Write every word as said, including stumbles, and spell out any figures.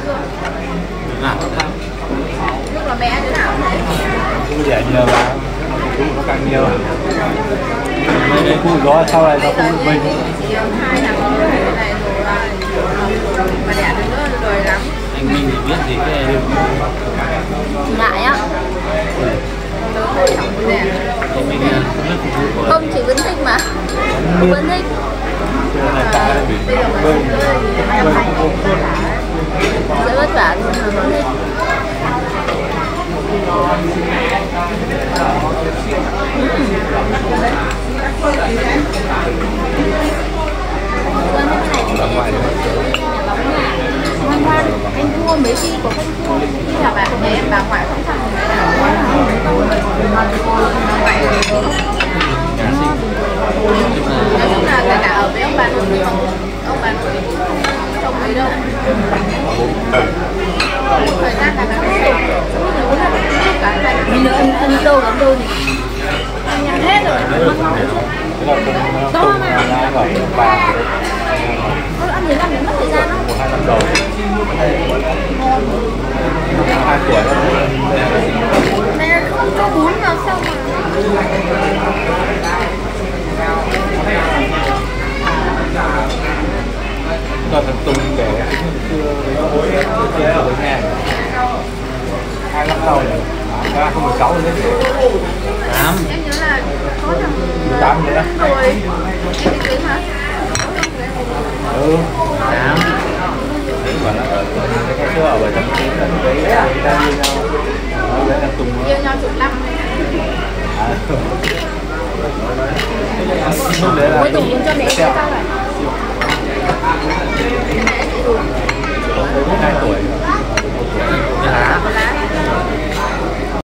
chưa? À, Lúc là bé thế nào thế? Cũng đẻ nhiều và cũng nó càng nhiều. Đây khu đó sau này nó cũng bình. Chỉ hai thằng thế này rồi mà đẻ được nữa rồi lắm. anh Minh thì biết gì cái này được. Ngại á. Tớ không chẳng đẻ. Anh Minh không biết phục vụ của Không, chỉ vẫn thích mà. Vẫn thích. Bây giờ mà Bình. Bình cũng không. sẽ vất vả nhưng mà vẫn thích. Ngoan ngoan, anh thua mấy khi có không thua khi là bạn nhà em bà ngoại không thằng này là ngoại nói chung là cả cả ở với ông bà nội thì không ông bà nội thì cũng không trông thấy đâu thời gian là cả mình nữa ăn ăn đô lắm đô này ăn nhạt hết rồi to mà ăn mười lăm đến mất thời gian một hai năm đầu hai tuổi mẹ không cho bún vào sao mà cho thằng Tùng để chưa hối chưa ở với nhà hai năm sau này hai không một sáu rồi đấy tám em nhớ là có thằng tám nữa rồi em định cưới hả? ừ tám đấy mà nó cái xưa ở bảy trăm chín đấy người ta yêu nhau nó với thằng Tùng yêu nhau chục năm lúc đấy là Tùng muốn cho mẹ sao vậy? Mẹ chị